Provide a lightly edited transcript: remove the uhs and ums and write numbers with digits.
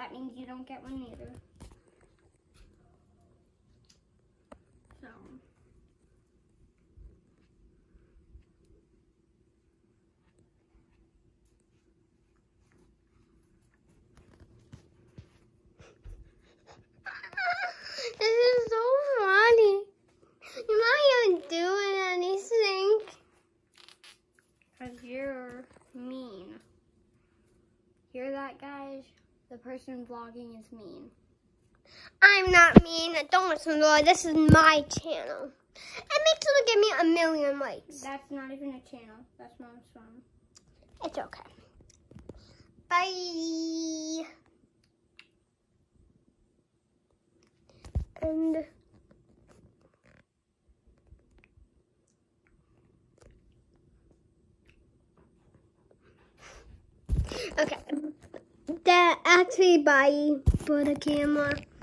that means you don't get one either. So. This is so funny. You're not even doing anything. Because you're mean. Hear that, guys? The person vlogging is mean. I'm not mean. Don't listen to it. This is my channel. And make sure to give me 1 million likes. That's not even a channel. That's Mom's phone. It's okay. Bye. And okay. That actually bye for the camera.